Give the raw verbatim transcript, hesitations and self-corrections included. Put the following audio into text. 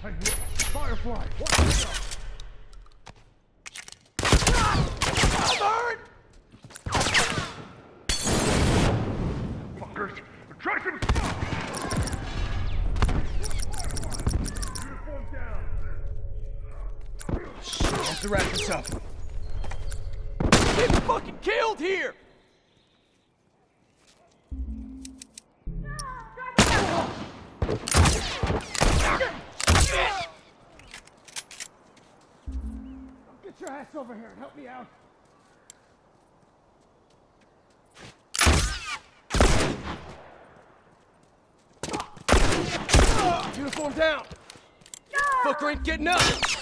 Hey, look, Firefly, watch yourself. Burn! Fuckers, try some stuff! Uniform down. Shit, I have to wrap this up. Get fucking killed here! Get your ass over here and help me out. Uniform down. Fucker ain't getting up.